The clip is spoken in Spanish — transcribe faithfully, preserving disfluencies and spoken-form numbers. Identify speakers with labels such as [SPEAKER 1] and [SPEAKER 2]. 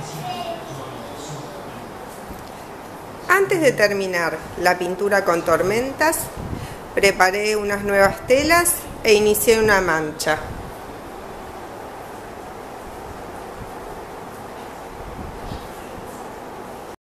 [SPEAKER 1] Antes de terminar la pintura con tormentas, preparé unas nuevas telas e inicié una mancha.